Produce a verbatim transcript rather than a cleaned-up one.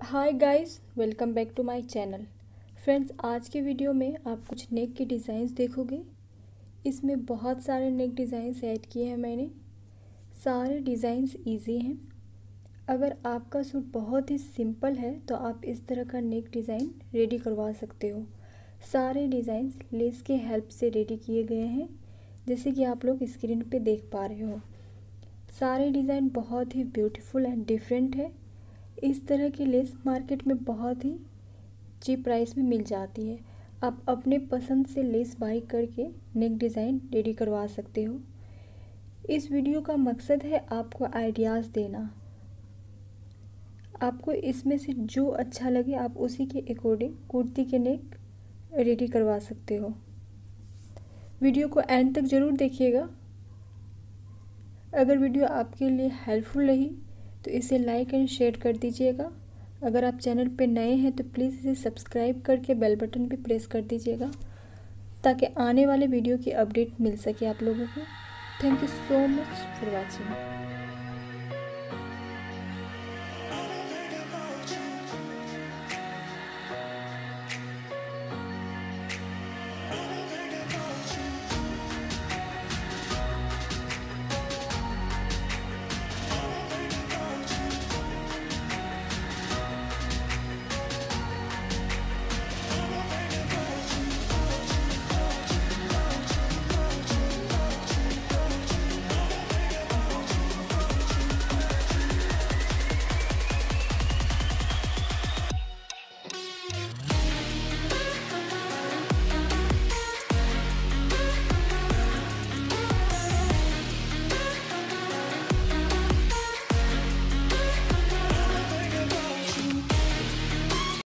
Hi guys, welcome back to my channel. Friends, आज के video में आप कुछ नेक के डिज़ाइंस देखोगे। इसमें बहुत सारे नेक डिज़ाइंस ऐड किए हैं मैंने। सारे डिज़ाइंस इजी हैं। अगर आपका सूट बहुत ही सिंपल है तो आप इस तरह का नेक डिज़ाइन रेडी करवा सकते हो। सारे डिज़ाइंस लेस के हेल्प से रेडी किए गए हैं, जैसे कि आप लोग स्क्रीन पे देख पा रहे हो। सारे डिज़ाइन बहुत ही ब्यूटीफुल एंड डिफरेंट है। इस तरह की लेस मार्केट में बहुत ही चीप प्राइस में मिल जाती है। आप अपने पसंद से लेस बाई करके नेक डिज़ाइन रेडी करवा सकते हो। इस वीडियो का मकसद है आपको आइडियाज़ देना। आपको इसमें से जो अच्छा लगे आप उसी के अकॉर्डिंग कुर्ती के नेक रेडी करवा सकते हो। वीडियो को एंड तक ज़रूर देखिएगा। अगर वीडियो आपके लिए हेल्पफुल रही तो इसे लाइक एंड शेयर कर दीजिएगा। अगर आप चैनल पे नए हैं तो प्लीज़ इसे सब्सक्राइब करके बेल बटन भी प्रेस कर दीजिएगा, ताकि आने वाले वीडियो की अपडेट मिल सके आप लोगों को। Thank you so much for watching.